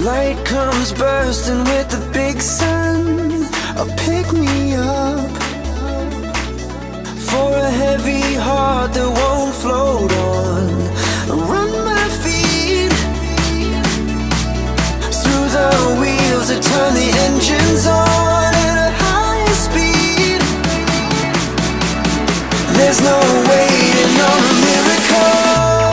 Light comes bursting with the big sun. Pick me up for a heavy heart that won't float on. Run my feet through the wheels that turn the engines on at a high speed. There's no waiting on a miracle.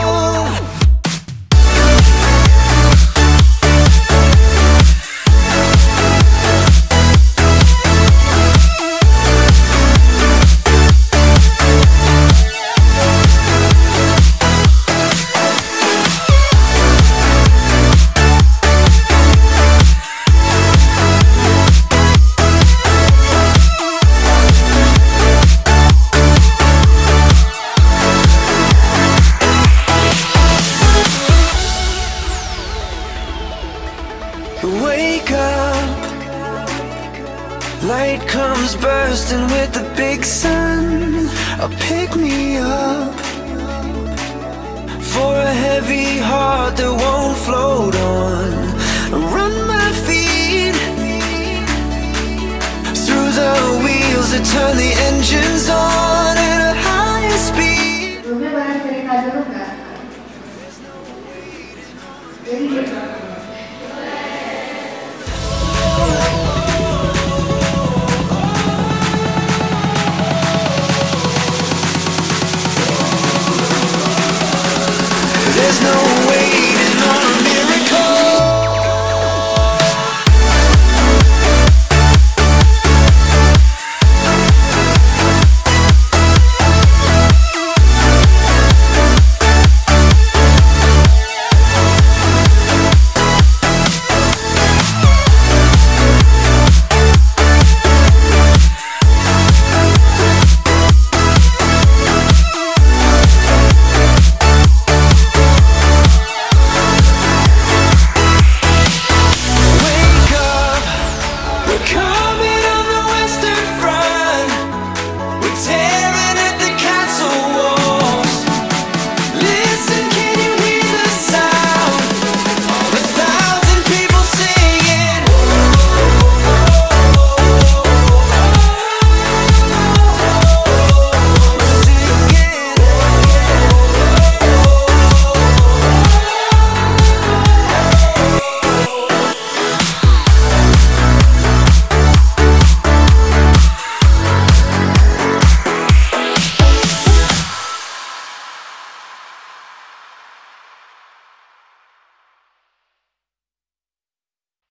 Wake up, light comes bursting with the big sun. Pick me up for a heavy heart that won't float on. Run my feet through the wheels that turn the engines on at a high speed. Sebelumnya boleh cerita dulu nggak? Jadi